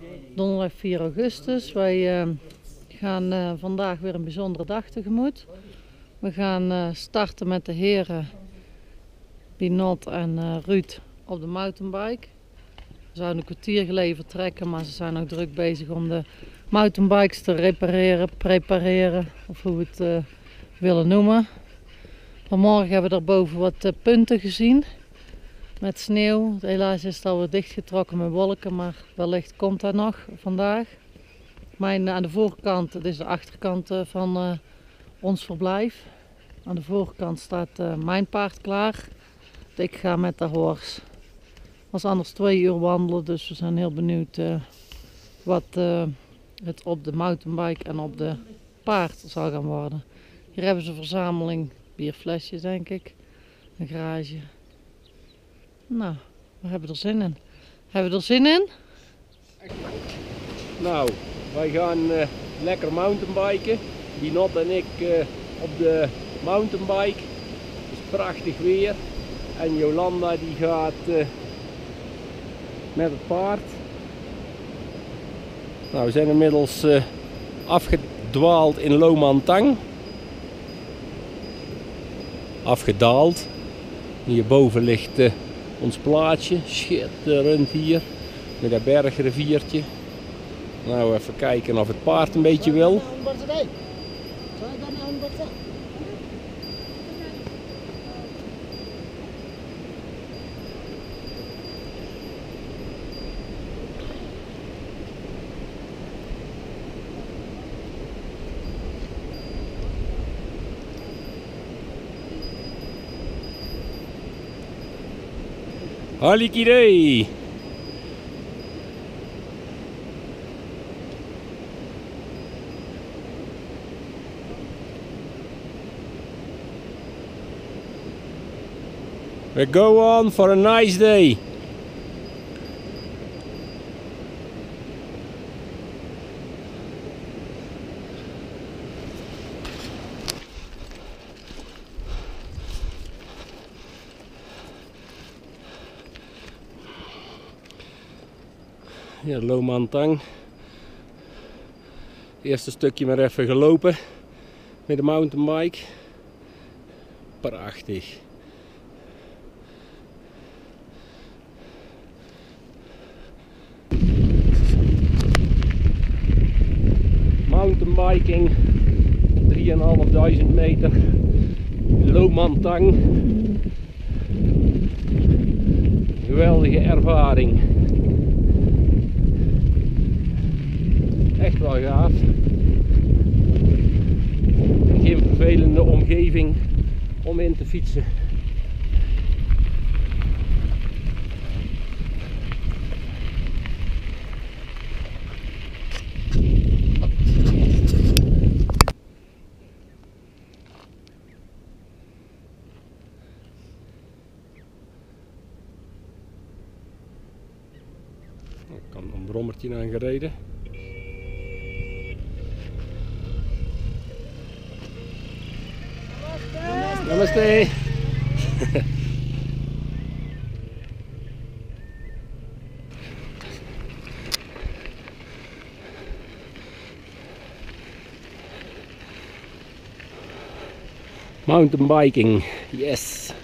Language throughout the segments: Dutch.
donderdag 4 augustus. Wij gaan vandaag weer een bijzondere dag tegemoet. We gaan starten met de heren Binot en Ruud op de mountainbike. We zouden een kwartier geleden vertrekken, maar ze zijn nog druk bezig om de mountainbikes te repareren, prepareren of hoe we het willen noemen. Vanmorgen hebben we daarboven wat punten gezien met sneeuw. Helaas is het alweer dichtgetrokken met wolken, maar wellicht komt dat nog vandaag. Aan de voorkant, dit is de achterkant van ons verblijf. Aan de voorkant staat mijn paard klaar. Ik ga met de horse. Het was anders 2 uur wandelen, dus we zijn heel benieuwd wat het op de mountainbike en op de paard zal gaan worden. Hier hebben ze een verzameling bierflesjes, denk ik. Een garage. Nou, we hebben er zin in. Hebben we er zin in? Nou, wij gaan lekker mountainbiken. Binot en ik op de mountainbike. Het is prachtig weer. En Jolanda die gaat met het paard. Nou, we zijn inmiddels afgedwaald in Lomantang. Afgedaald. Hierboven ligt ons plaatsje. Schitterend hier. Met dat bergriviertje. Nou, even kijken of het paard een beetje wil. Halikidee! We go on for a nice day. Ja, Lomantang. Eerste stukje maar even gelopen met de mountainbike. Prachtig. Mountainbiking, 3.500 meter, Lomantang. Geweldige ervaring. Echt wel gaaf. Geen vervelende omgeving om in te fietsen. Ik kan een brommertje aangereden. Namaste. Mountain biking, yes.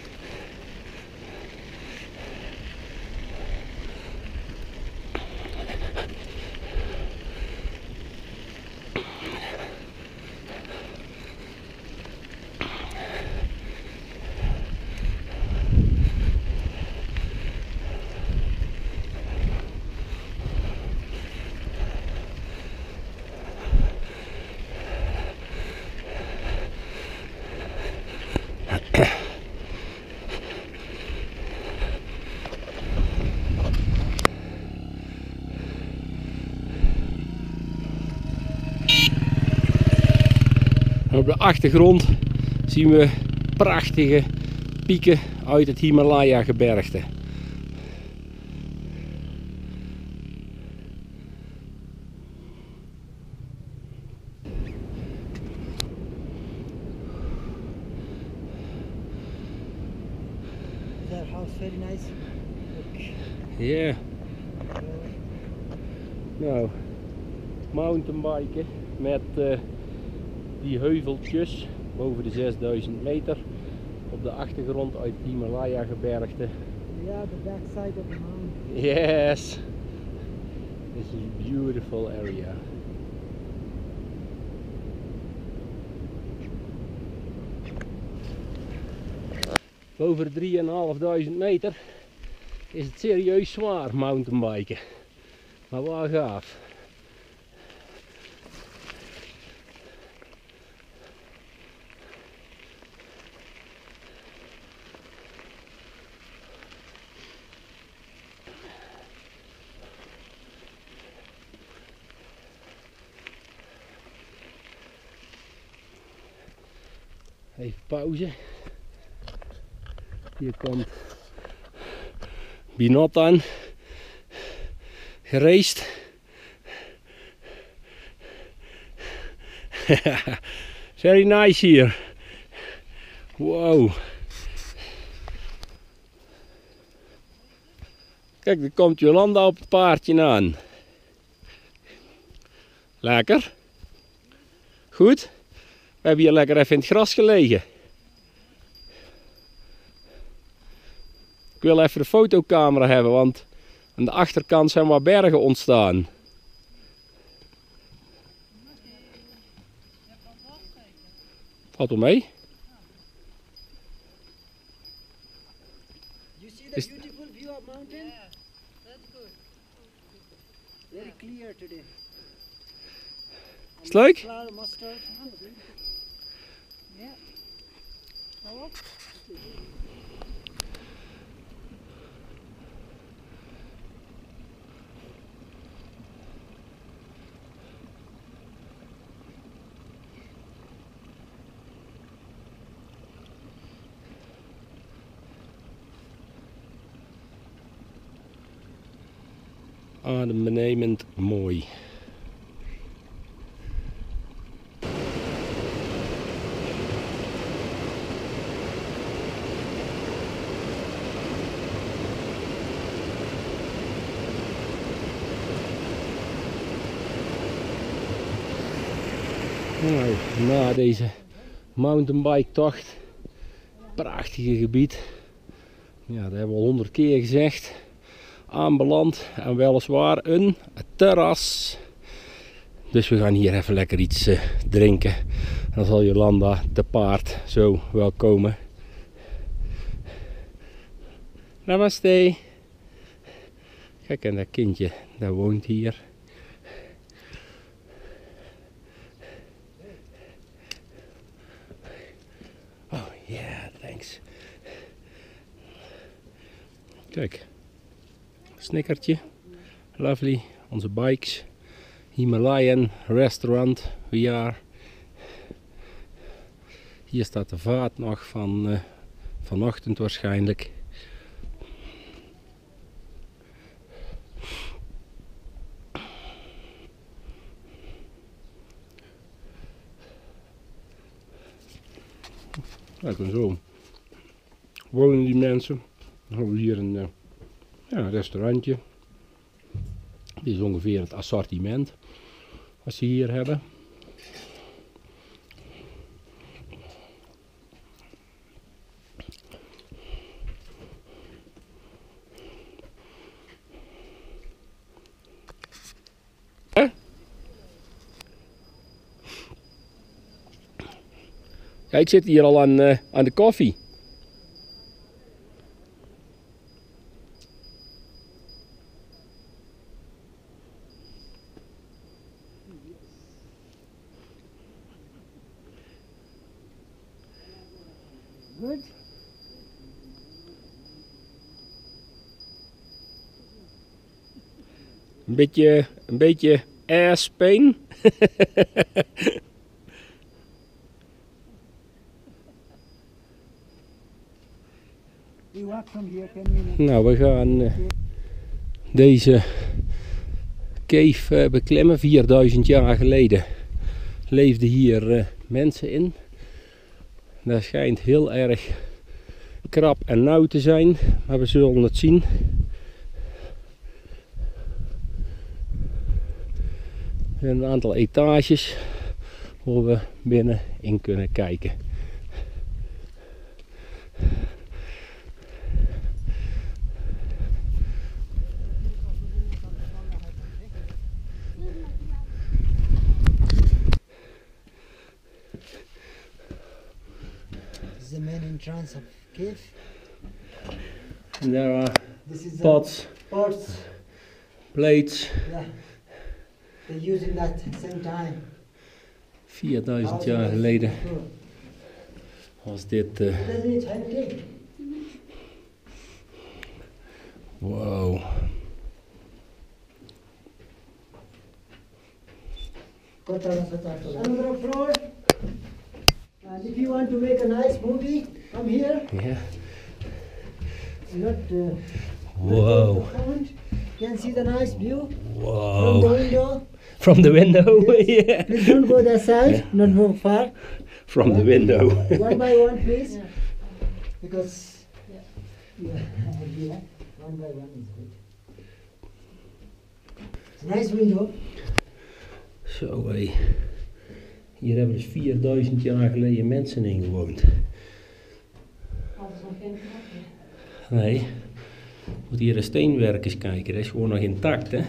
Op de achtergrond zien we prachtige pieken uit het Himalaya gebergte. Their house very nice. Yeah. Nou, mountainbiken met die heuveltjes boven de 6000 meter op de achtergrond uit het Himalaya gebergte. Yeah, the back side of the mountain. Yes, this is a beautiful area. Boven de 3500 meter is het serieus zwaar mountainbiken, maar wel gaaf. Even pauze. Hier komt Binot aan. Geraced. Very nice hier. Wow. Kijk, er komt Jolanda op het paardje aan. Lekker. Goed. We hebben hier lekker even in het gras gelegen. Ik wil even de fotocamera hebben, want aan de achterkant zijn wat bergen ontstaan. Valt wel mee. You see the beautiful view of mountain? Yeah, that's good. Very clear today. Is het leuk? Flower mustard. Ja. Kom op. Adembenemend mooi. Nou, na deze mountainbike tocht, prachtige gebied, ja, dat hebben we al 100 keer gezegd, aanbeland en weliswaar een terras. Dus we gaan hier even lekker iets drinken en dan zal Jolanda te paard zo wel komen. Namaste. Kijk, en dat kindje, dat woont hier. Oh yeah, thanks. Kijk, snickertje, lovely, onze bikes, Himalayan restaurant, we are. Hier staat de vaat nog van vanochtend waarschijnlijk. Kijk, en zo wonen die mensen. Dan hebben we hier een restaurantje. Dit is ongeveer het assortiment wat ze hier hebben. Ja, ik zit hier al aan de koffie. Good. Een beetje ass pain. We walk from here 10 minutes. Nou, we gaan deze cave beklimmen. 4000 jaar geleden leefden hier mensen in. Dat schijnt heel erg krap en nauw te zijn, maar we zullen het zien. zijn een aantal etages waar we binnen in kunnen kijken. This is the main entrance of cave. And there are This is the pots, pots. plates. Yeah. They use in that same time. 4000 jaar geleden was dit. Doesn't it hectic? Wow. Another floor. And if you want to make a nice movie, come here. Yeah. Not. Wow. You can see the nice view from the Wow. window. From the window. Yeah. Please don't go that side. Not move far. From the window. One by one, please. Yeah. Because. Yeah. One by one is good. It's a nice window. Zo hé. Hier hebben dus 4000 jaar geleden mensen in gewoond. Hadden ze nog geen knopje? Nee. Moet hier een steenwerk eens kijken, dat is gewoon nog intact hè.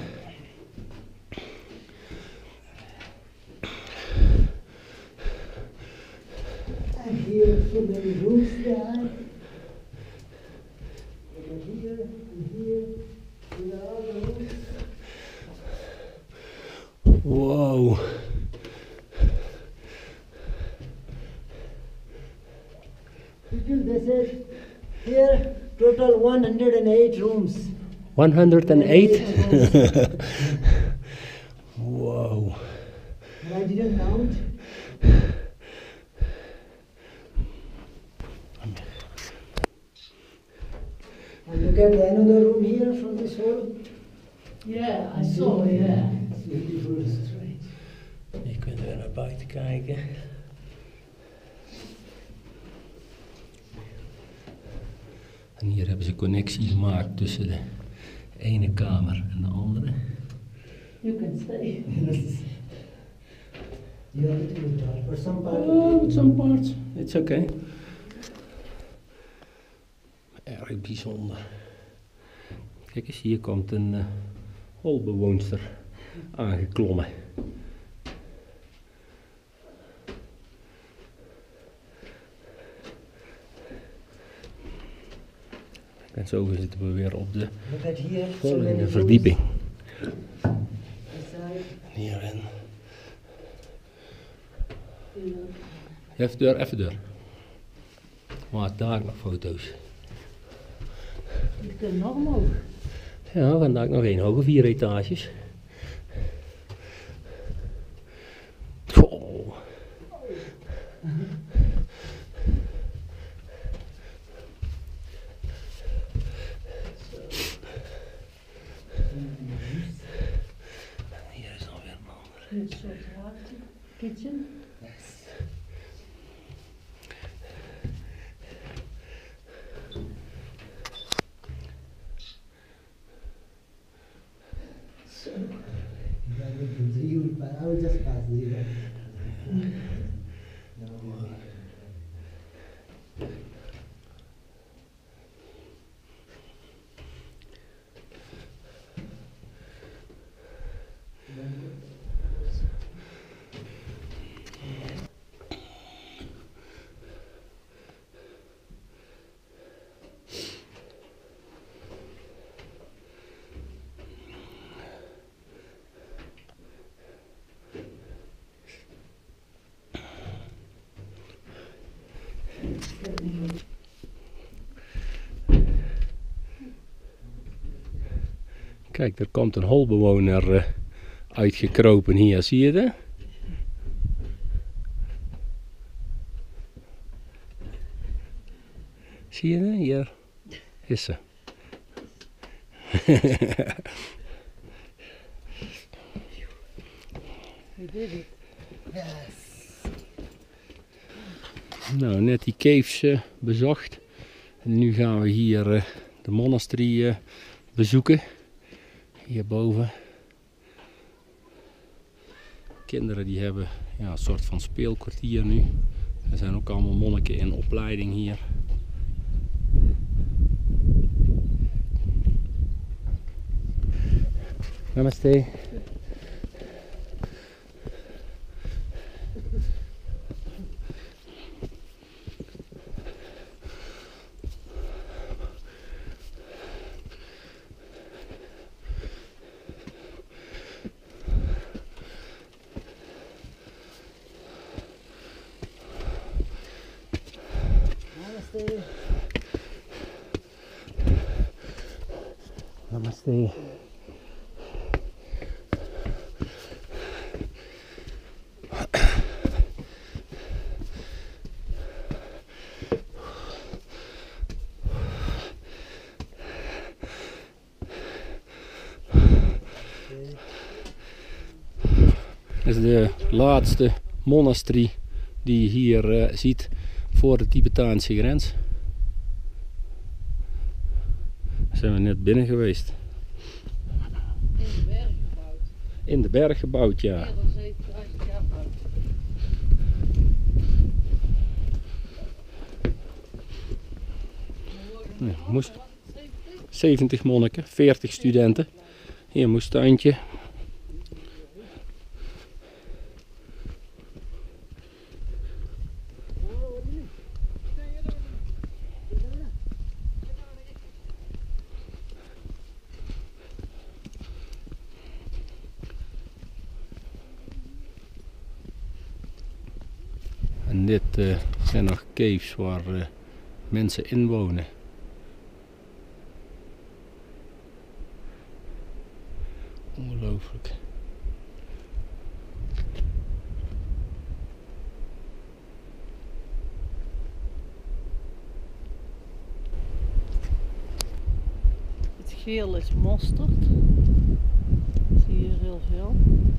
And here, so many rooms behind. And here, and here. These are all the rooms. Wow. They said here total 108 rooms. 108? Wow. But I didn't count. And look at another room here from this wall. Yeah, I saw, yeah. It's beautiful. Hier kunnen we naar buiten kijken. En hier hebben ze connectie gemaakt tussen de ene kamer en de andere. You can stay. You have to do that for some part. Oh, some parts. It's okay. Erg bijzonder. Kijk eens, hier komt een holbewoonster aangeklommen. En zo zitten we weer op de Look at here. So volgende many verdieping. rooms. This side. Hierin. Ja. Even deur. Maar daar nog foto's. Je kunt nog omhoog. Ja, vandaag nog één hoger, 4 etages. Goh. Hier is alweer een andere. Een soort water. Kitchen. I will just pass the. Kijk, er komt een holbewoner uitgekropen hier, zie je dat? Zie je dat? Hier is ze. We did it. Nou, net die caves bezocht. En nu gaan we hier de monasterie bezoeken. Hierboven. kinderen die hebben ja, een soort van speelkwartier nu. Er zijn ook allemaal monniken in opleiding hier. Namaste. Namaste. Dit is de laatste monasterie die je hier ziet voor de Tibetaanse grens. Daar zijn we net binnen geweest. In de berg gebouwd. In de berg gebouwd, ja. Meer dan 7000 jaar oud. Nee, moest 70 monniken, 40 studenten. Hier een moestuintje. En dit zijn nog caves waar mensen in wonen. Ongelooflijk. Het geel is mosterd. Zie je hier heel veel.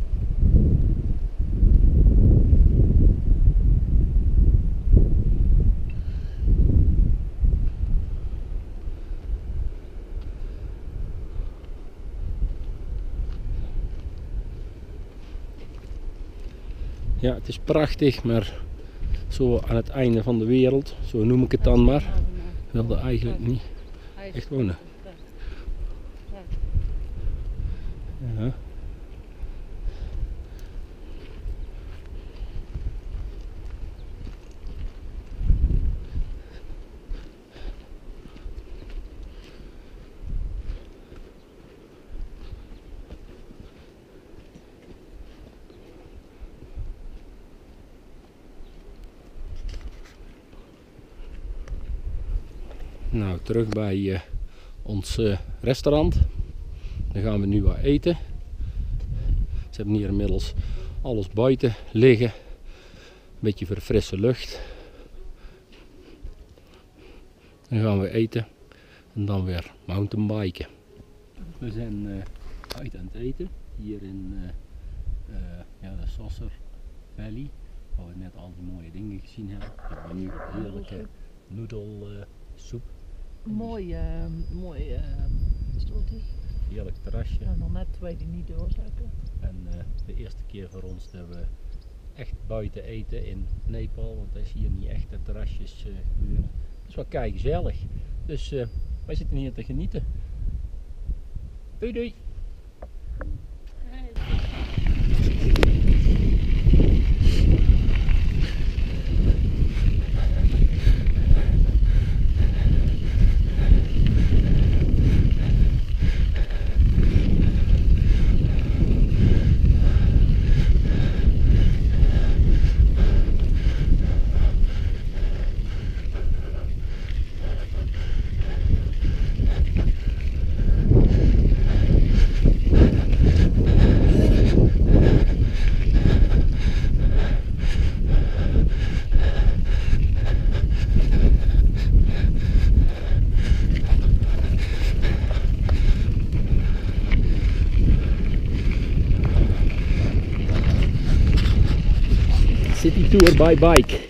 Ja, het is prachtig, maar zo aan het einde van de wereld, zo noem ik het dan maar, wilde eigenlijk niet echt wonen. Ja. Nou, terug bij ons restaurant. Dan gaan we nu wat eten. Ze hebben hier inmiddels alles buiten liggen. Een beetje voor frisse lucht. Dan gaan we eten en dan weer mountainbiken. We zijn uit aan het eten hier in de Sasser Valley, waar we net al die mooie dingen gezien hebben. We hebben nu heerlijke noedelsoep. Mooi stoeltjes. Heerlijk terrasje. En dan net twee die niet doorzakken. En de eerste keer voor ons dat we echt buiten eten in Nepal, want er is hier niet echt de terrasjes gebeuren. Het is wel kei gezellig. Dus wij zitten hier te genieten. Doei doei! City tour by bike.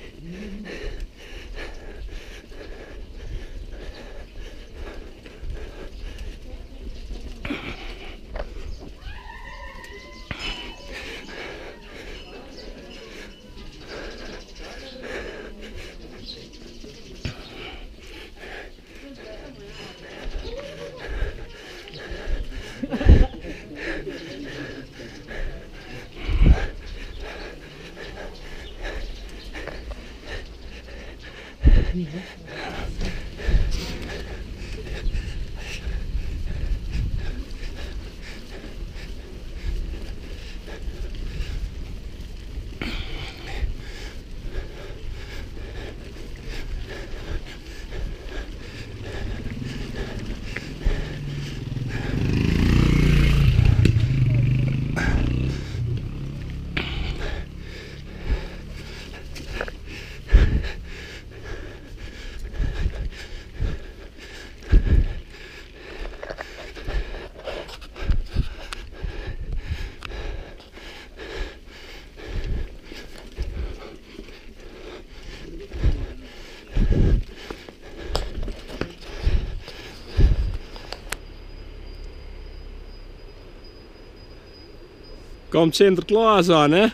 Komt Sinterklaas aan, hè?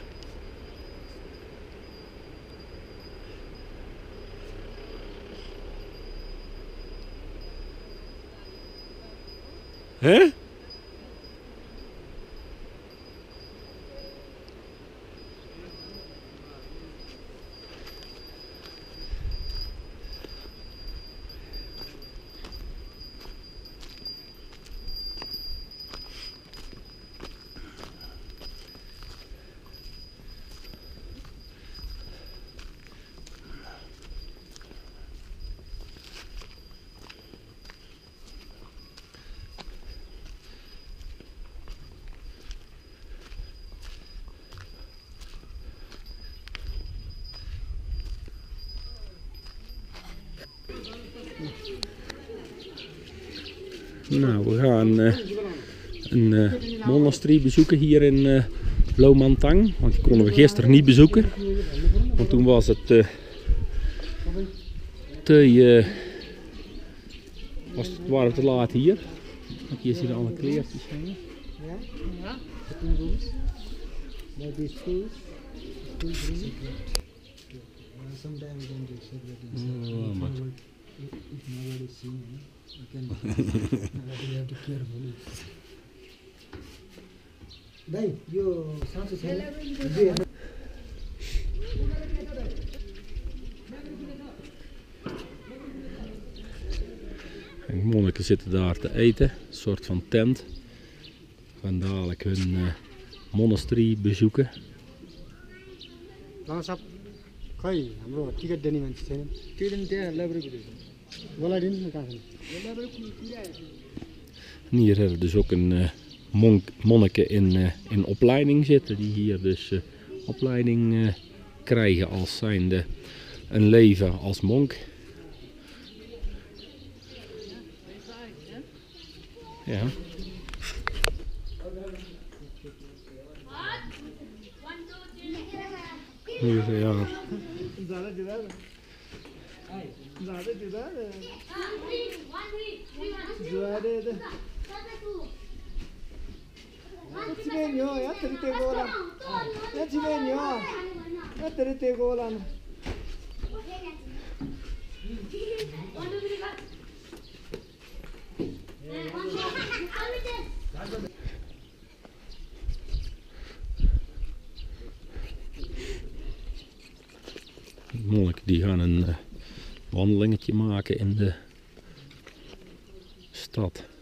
Hè? Nou, we gaan een monasterie bezoeken hier in Lomantang. Want die konden we gisteren niet bezoeken. Want toen was het waren we te laat hier. Want hier zie je alle kleertjes hangen. Ja? That is two. Sometimes we can do secret. Oh, maar. If nobody is seeing, we can. We have to careful. Dai, you sound the De monniken zitten daar te eten, een soort van tent. We gaan dadelijk hun monasterie bezoeken. खै हाम्रो टिकट दिने मान्छे छैन त्यो दिन त्यहाँ लाइब्रेरी रहेछ बोलाइदिनु न कहाँ En hier hebben we dus ook een monniken in opleiding zitten, die hier dus opleiding krijgen als zijnde een leven als monk. Ja. Hier, ja. De monniken die gaan een wandelingetje maken in de stad.